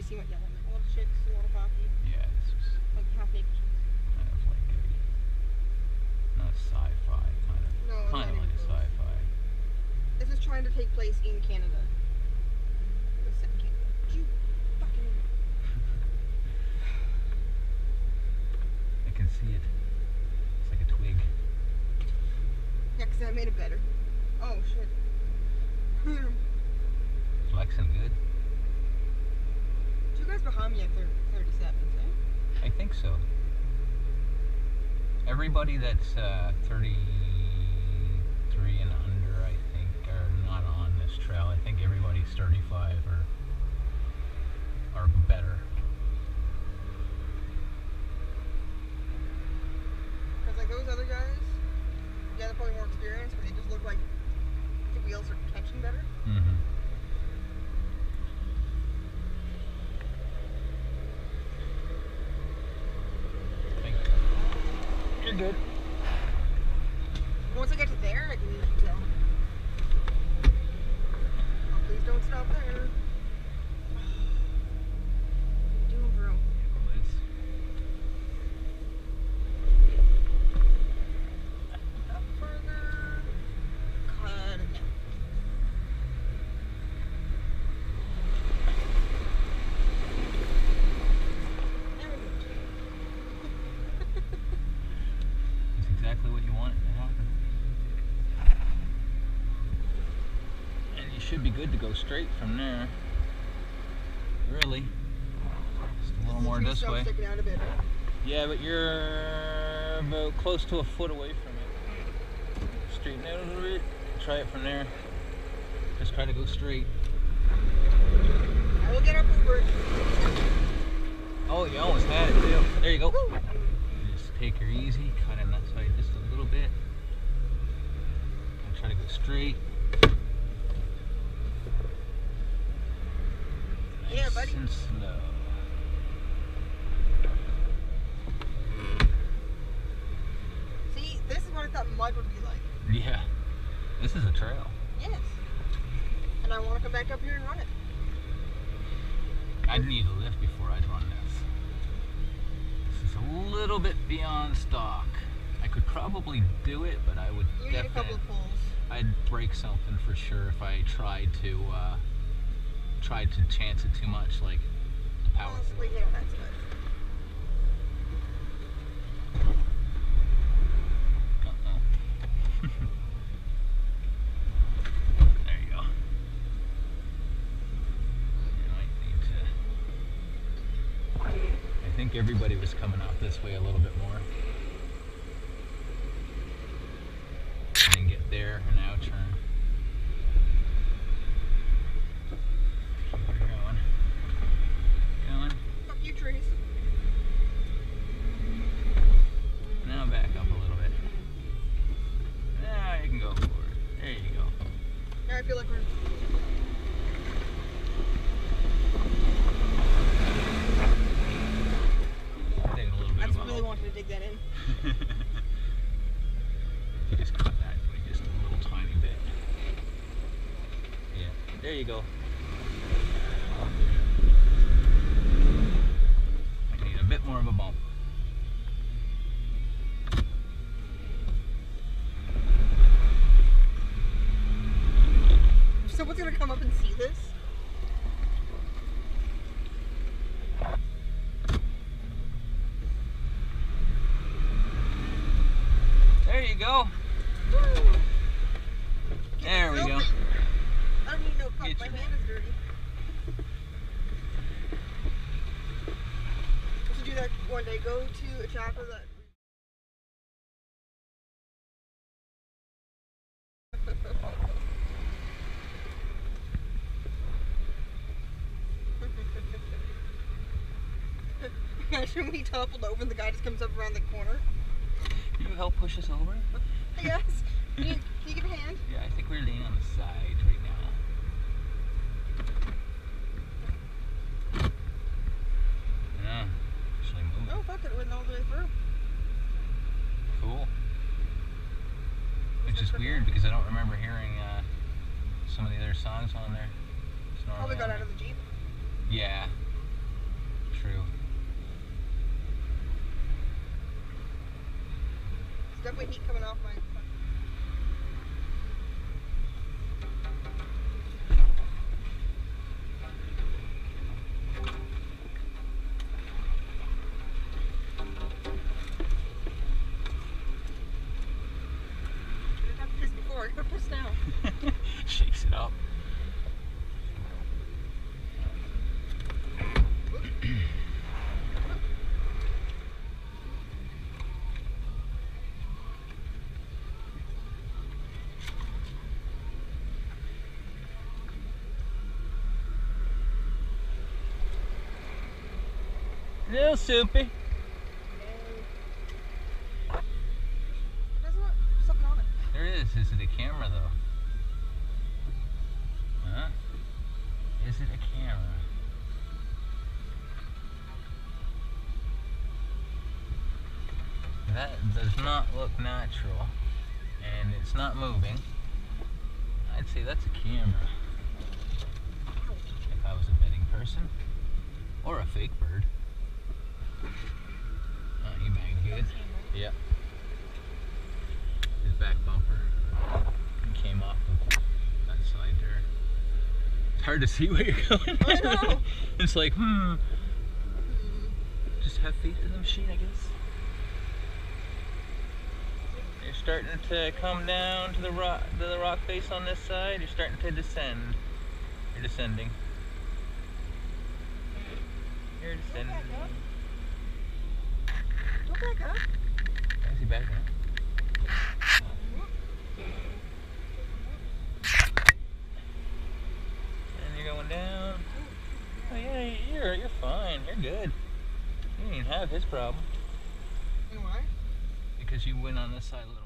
see what, yeah, a lot of chicks, a lot of hockey. Yeah, this was Like half-naked chicks. kind of like a, not sci-fi, kind of, No, kind of not like even a close. sci-fi. This is trying to take place in Canada. It was set in Canada. You fucking... I can see it. It's like a twig. Yeah, because I made it better. Oh, shit. Flexing good. You guys behind me at 37s, eh? I think so. Everybody that's 33 and under, I think, are not on this trail. I think everybody's 35 or better. Because, like, those other guys, yeah, they're probably more experienced, but they just look like the wheels are catching better. Mm-hmm. You're good. Once I get to there, I can usually tell. Oh, please don't stop there. What are you doing, bro? Up further. Cut it down. There we go. That's exactly what you want it to happen. And you should be good to go straight from there. Really. Just a little more this way. Sticking out a bit, right? Yeah, but you're about close to a foot away from it. Straighten out a little bit. Try it from there. Just try to go straight. I will get up Uber. Oh, you almost had it too. There you go. Just take her easy. Cut in that side just a little bit. And try to go straight. Yeah, Nice buddy. and slow. See, this is what I thought mud would be like. Yeah. This is a trail. Yes. And I want to come back up here and run it. I'd need a lift before I'd run this. This is a little bit beyond stock. I could probably do it, but I would You need a couple definitely, of pulls. I'd break something for sure if I tried to chance it too much, like the power. Possibly hit on that side. Uh-oh. There you go. You might need to. I think everybody was coming off this way a little bit more. And then get there and now turn. Keep her going. Going. Fuck you, trees. Now back up a little bit. Now you can go forward. There you go. Now I feel like we're... Taking a little bit I of just a really hump. wanted to dig that in. You just cut that way just a little tiny bit. Yeah, there you go. I need a bit more of a bump. Someone's gonna come up and see this. There you go. Woo! There we go. Filthy. I don't need no cup. Get My your- hand is dirty. We should do that one day. Go to a chapter that... Imagine we toppled over and the guy just comes up around the corner. Can you help push us over? Yes. Can you give a hand? Yeah, I think we're laying on the side right now. Yeah, actually moving. Oh, fuck it. It went all the way through. Cool. Which is weird because I don't remember hearing some of the other songs on there. It's Probably normally got on out of the Jeep. there. Yeah. definitely heat coming off my. I pissed before. I gotta piss now. Shakes it up. Little soupy. There's something on it. There is. Is it a camera though? Huh? Is it a camera? That does not look natural, and it's not moving. I'd say that's a camera. If I was a betting person, or a fake bird. Oh, you banged good. Yep. His back bumper came off of that side there. It's hard to see where you're going. I know. It's like, just have faith in the machine, I guess. You're starting to come down to the rock face on this side. You're starting to descend. You're descending. You're descending. Don't back up. Why is he backing up? And you're going down. Oh yeah, you're fine. You're good. You didn't even have his problem. You know why? Because you went on this side a little more.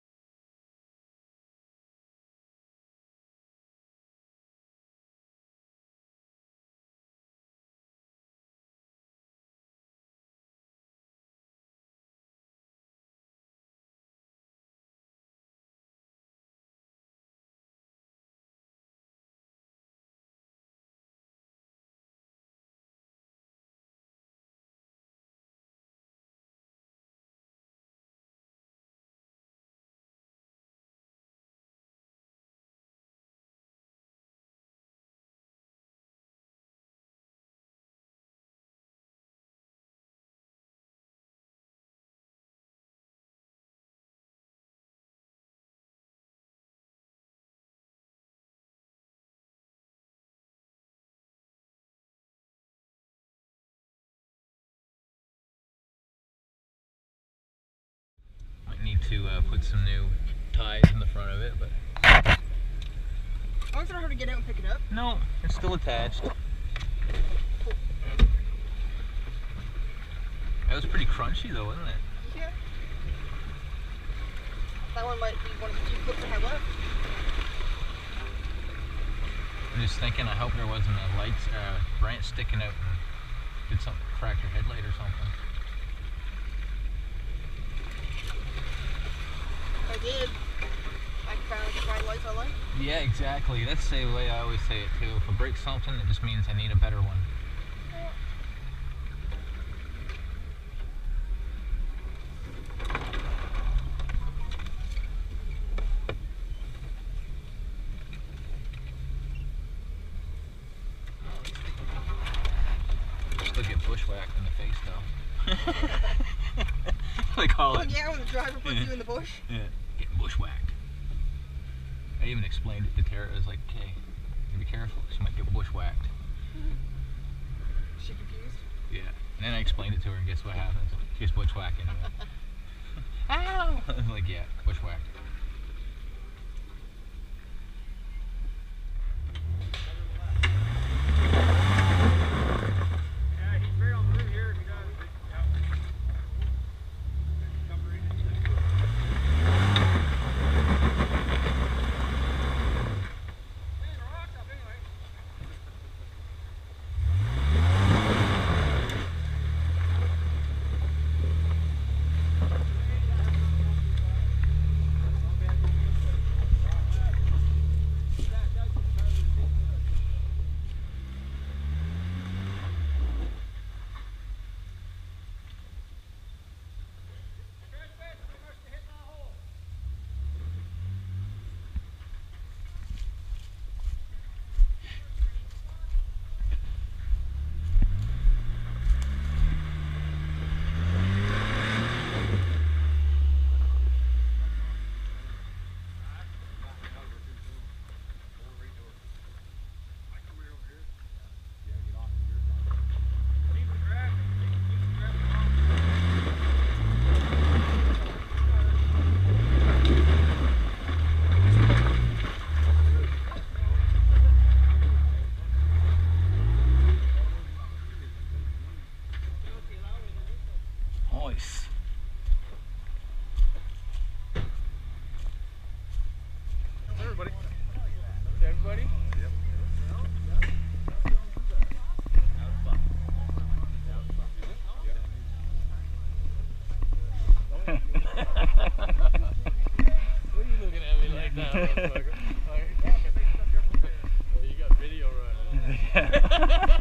Might need to put some new ties in the front of it, but I want to know how to get out and pick it up. no, it's still attached. That was pretty crunchy though, wasn't it? Yeah. That one might be one of the 2 clips I have left. I'm just thinking, I hope there wasn't a light branch sticking out and did something, crack your headlight or something. If I did, I found the bright lights I like. Yeah, exactly. That's the way I always say it too. If I break something, it just means I need a better one. Still get bushwhacked in the face though. They call Oh it. yeah, when the driver puts you in the bush. Yeah, getting bushwhacked. I even explained it to Tara. I was like, okay, be careful. She might get bushwhacked. Is she confused? Yeah. And then I explained it to her, and guess what happens? She's bushwhacking. Ow! I was like, yeah, bushwhacked. What are you looking at me like that, motherfucker? Oh, you got video running.